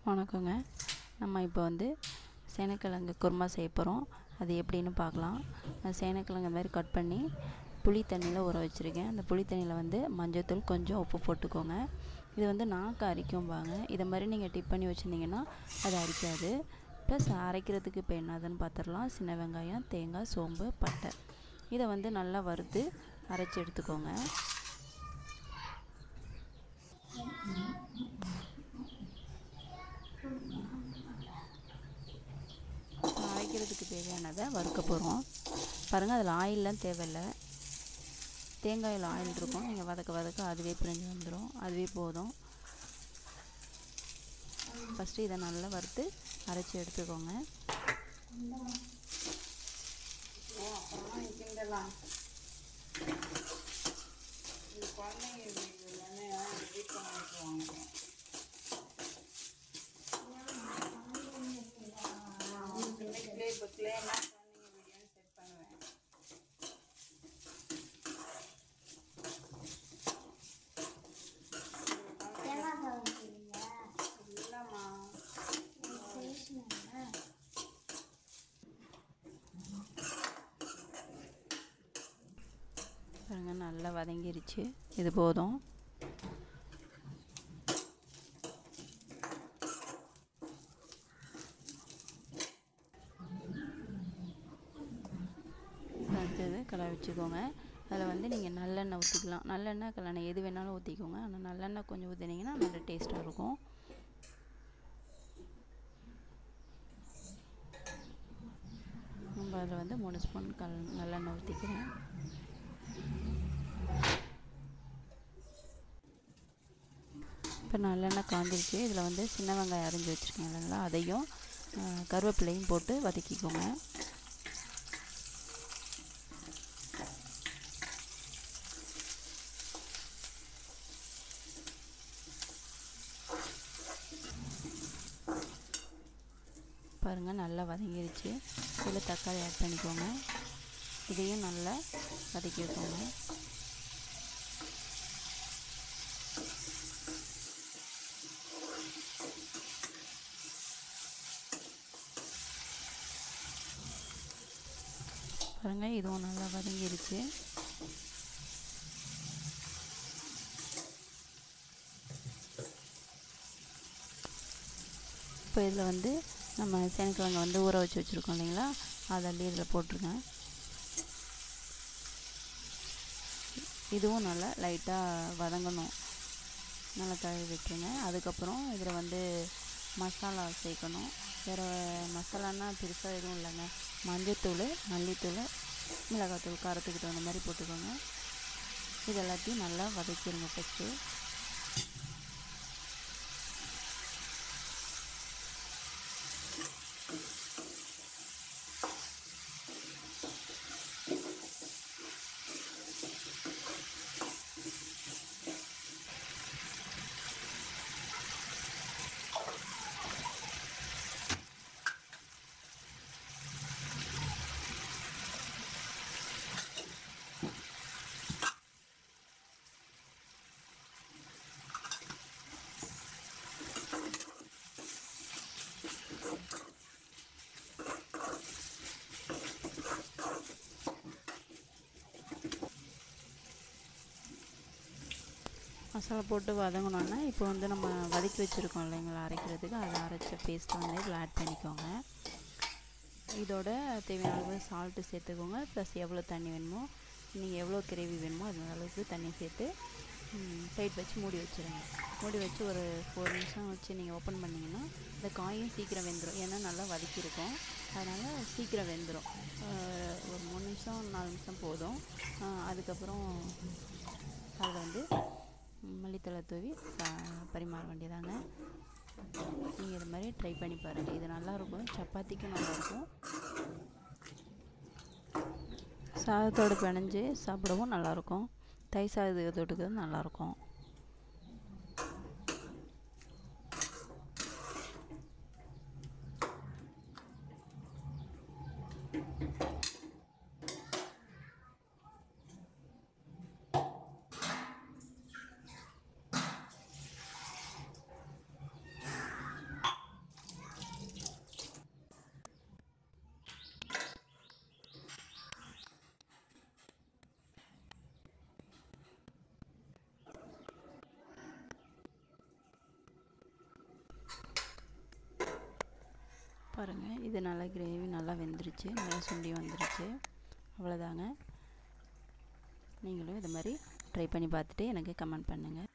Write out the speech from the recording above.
வணக்கங்க. நம்ம இப்போ வந்து சேனைக்கிழங்கு குருமா செய்ய போகிறோம். அது எப்படின்னு பார்க்கலாம். நான் சேனைக்கிழங்கு மாதிரி கட் பண்ணி புளி தண்ணியில் ஊற வச்சுருக்கேன். அந்த புளி தண்ணியில் வந்து மஞ்சள்தூள், கொஞ்சம் உப்பு போட்டுக்கோங்க. இது வந்து நாக்கு அரிக்கும்பாங்க. இதை மாதிரி நீங்கள் டிப் பண்ணி வச்சுருந்தீங்கன்னா அது அரிக்காது. ப்ளஸ் அரைக்கிறதுக்கு இப்போ என்னதுன்னு பார்த்துடலாம். சின்ன வெங்காயம், தேங்காய், சோம்பு, பட்டை இதை வந்து நல்லா வறுத்து அரைச்சி எடுத்துக்கோங்க. அரைக்கிறதுக்கு தேவையானதை வறுக்க போகிறோம். பாருங்கள், அதில் ஆயிலெலாம் தேவையில்லை. தேங்காயில் ஆயில் இருக்கும். நீங்கள் வதக்க அதுவே பிரிஞ்சு வந்துடும். அதுவே போதும். ஃபஸ்ட்டு இதை நல்லா வறுத்து அரைச்சி எடுத்துக்கோங்க. பாருங்க, நல்லா வதங்கிருச்சு. இது போதும். அடுத்தது கடாய் வச்சுக்கோங்க. அதில் வந்து நீங்கள் நல்லெண்ணெய் ஊற்றிக்கலாம். நல்லெண்ணெய், கல்லெண்ணெய் எது வேணாலும் ஊற்றிக்கோங்க. ஆனால் நல்லெண்ணெய் கொஞ்சம் ஊற்றினீங்கன்னா நல்ல டேஸ்ட்டாக இருக்கும். நம்ம அதில் வந்து 3 ஸ்பூன் நல்லெண்ணெய் ஊற்றிக்கிறேன். இப்போ நல்லெண்ணெய் காஞ்சிருச்சு. இதில் வந்து சின்ன வெங்காயம் அரிஞ்சு வச்சுருக்கேன் இல்லைங்களா, அதையும் கருவேப்பிலையும் போட்டு வதக்கிக்கோங்க. பாருங்கள், நல்லா வதங்கிருச்சு. இதில் தக்காளி ஆட் பண்ணிக்கோங்க. இதையும் நல்லா வதக்கி வைக்கோங்க. பாருங்கள், இதுவும் நல்லா வதங்கிருச்சு. இப்போ இதில் வந்து நம்ம சேனைக்கிழங்கு வந்து ஊற வச்சு வச்சுருக்கோம் இல்லைங்களா, அதை அள்ளி இதில் போட்டுருங்க. இதுவும் நல்லா லைட்டாக வதங்கணும். நல்லா கழுவி விட்டுருங்க. அதுக்கப்புறம் இதில் வந்து மசாலா சேர்க்கணும். வேறு மசாலான்னா பெருசாக எதுவும் இல்லைங்க. மஞ்சள்தூள், மல்லித்தூள், மிளகாத்தூள் காரத்துக்கு தகுந்த மாதிரி போட்டுக்கோங்க. இது எல்லாத்தையும் நல்லா வதக்கிடுங்க ஃபஸ்ட்டு. மசாலா போட்டு வதங்கணுன்னா இப்போ வந்து நம்ம வதக்கி வச்சுருக்கோம் இல்லைங்களா அரைக்கிறதுக்கு, அதை அரைச்ச பேஸ்ட்டை வந்து இதில் ஆட் பண்ணிக்கோங்க. இதோட தேவையான அளவு சால்ட்டு சேர்த்துக்கோங்க. ப்ளஸ் எவ்வளோ தண்ணி வேணுமோ, நீங்கள் எவ்வளோ கிரேவி வேணுமோ அந்த அளவுக்கு தண்ணி சேர்த்து சைட் வச்சு மூடி வச்சுருங்க. மூடி வச்சு ஒரு 4 நிமிஷம் வச்சு நீங்கள் ஓப்பன் பண்ணிங்கன்னா இந்த காயும் சீக்கிரம் வெந்துடும். ஏன்னா நல்லா வதக்கியிருக்கோம், அதனால் சீக்கிரம் வெந்துடும். ஒரு 3 நிமிஷம் 4 நிமிஷம் போதும். அதுக்கப்புறம் அதில் வந்து மல்லித்தழை தூவி பரிமாற வேண்டியதாங்க. நீங்கள் இது மாதிரி ட்ரை பண்ணி பாருங்கள். இது நல்லாயிருக்கும். சப்பாத்திக்கும் நல்லாயிருக்கும். சாதத்தோடு பிணைஞ்சு சாப்பிடவும் நல்லாயிருக்கும். தயிர் சாதத்தோடுக்கு நல்லாயிருக்கும். பாருங்கள், இது நல்லா கிரேவி நல்லா வெந்துருச்சு, நல்லா சுண்டி வந்துருச்சு. அவ்வளோதாங்க. நீங்களும் இது மாதிரி ட்ரை பண்ணி பார்த்துட்டு எனக்கு கமெண்ட் பண்ணுங்கள்.